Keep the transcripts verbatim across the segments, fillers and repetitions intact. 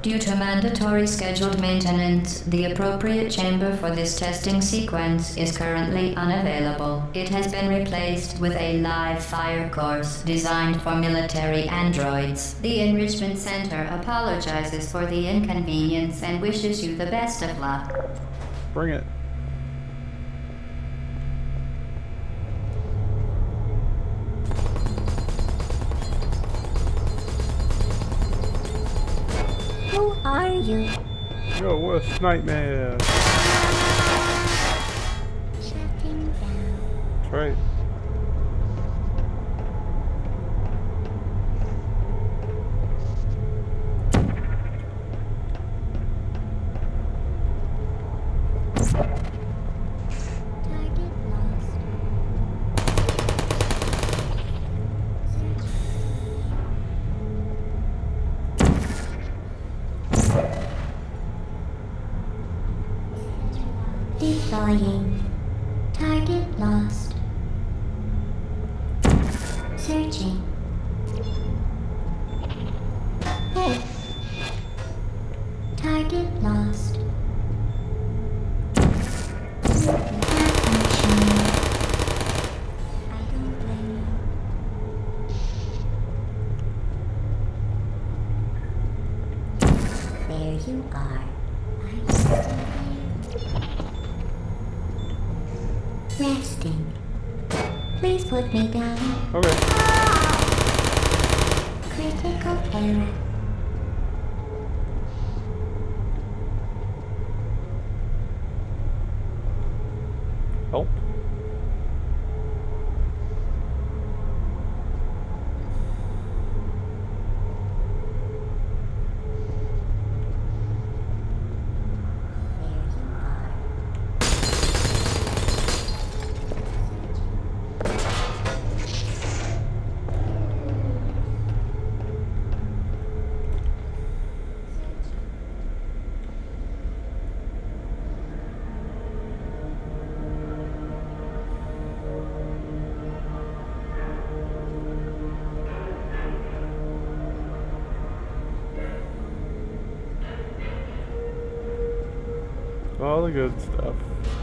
Due to mandatory scheduled maintenance, the appropriate chamber for this testing sequence is currently unavailable. It has been replaced with a live fire course designed for military androids. The Enrichment Center apologizes for the inconvenience and wishes you the best of luck. Bring it. Who are you? Yo, what's Nightmare? Shutting down. That's right. Target lost. Deploying. Target lost. Searching. Hey. Target lost. Malfunction. I don't blame you. There you are. I'm still there. Resting. Please put me down. Okay. Critical error. Help. There you are. All the good stuff.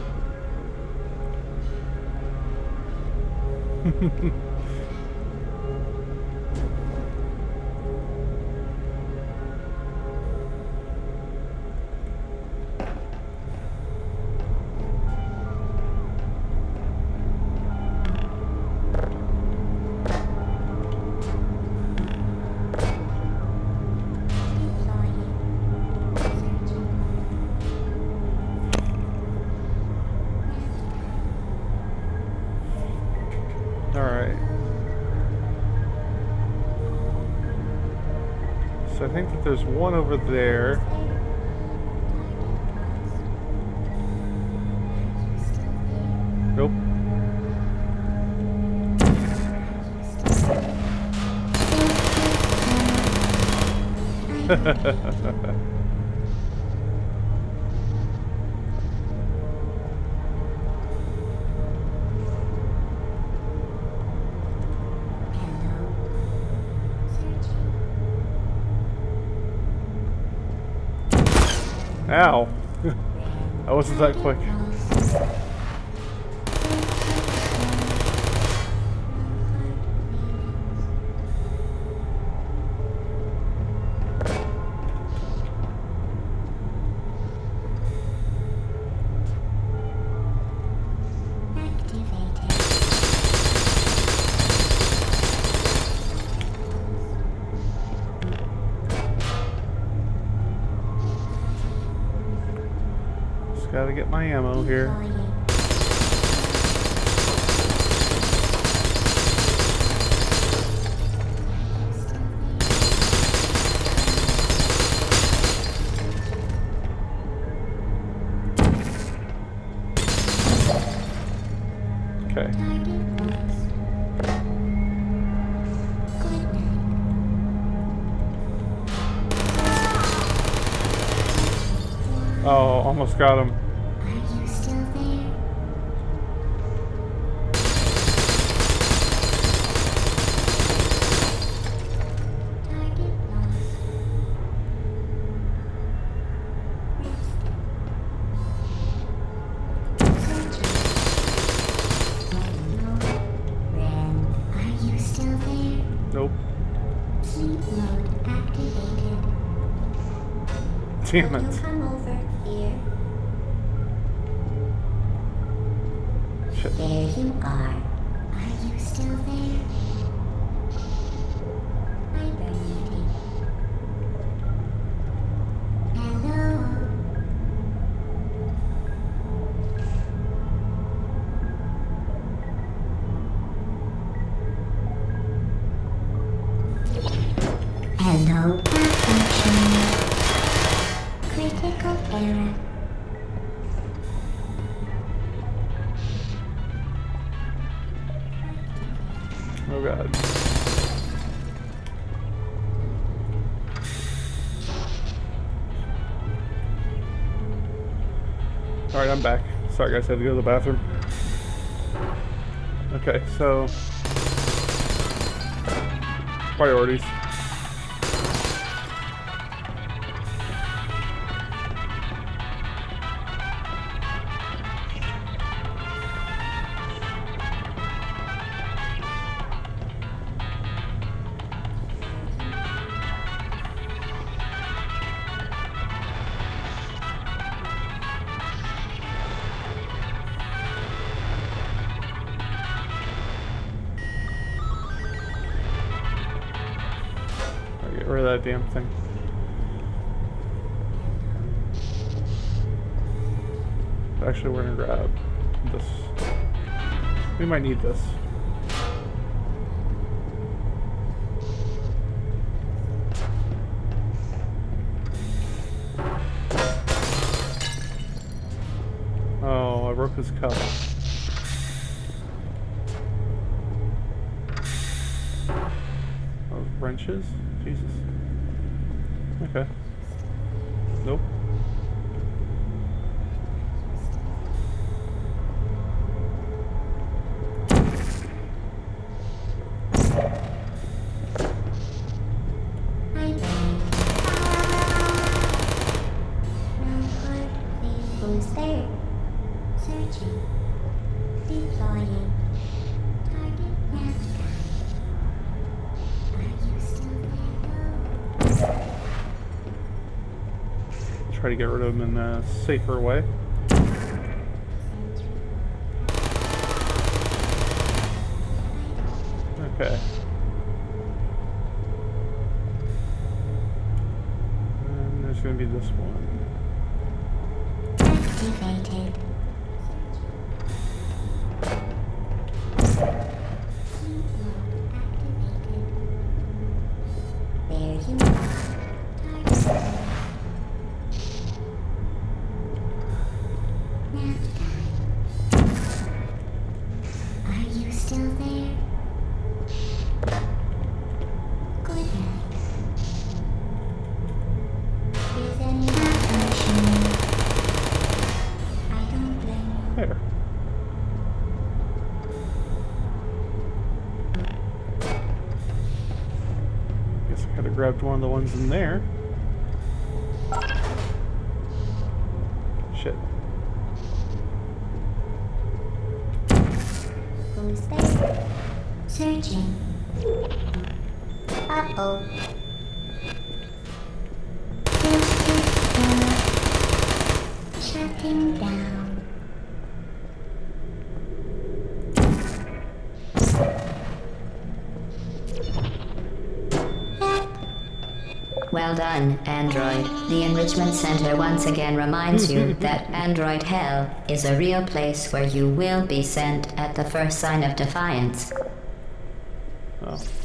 Alright. So I think that there's one over there. Nope. Ow. That wasn't that quick. Activated. Just gotta get my ammo here. Deploying. Okay. Target lost. Good night. Oh, almost got him. Are you still there? Target lost. Damn Will you it. come over here? Shit. There you are. Are you still there? Hi, Bernadette. Hello. Hello, perfection. Critical error. Oh god. Alright, I'm back. Sorry guys, I had to go to the bathroom. Okay, so priorities. Get rid of that damn thing. Actually, we're gonna grab this. We might need this. Oh, I broke his cup. Those wrenches? Jesus. Okay. Nope. Hi, Bernadette. No hard thing. Who's there? Searching. Deploying. Target nav guide. Are you still there? Try to get rid of him in a safer way. Okay. And there's gonna be this one. Activated. There you are. Target. Nav guide. Are you still there? Good night. Is any malfunction? I don't blame you. There. Guess I could have grabbed one of the ones in there. Shit. Who's there? Searching. Uh-oh. This is, uh, shutting down. Help. Well done, Android. The Enrichment Center once again reminds you that Android Hell is a real place where you will be sent at the first sign of defiance. Oh.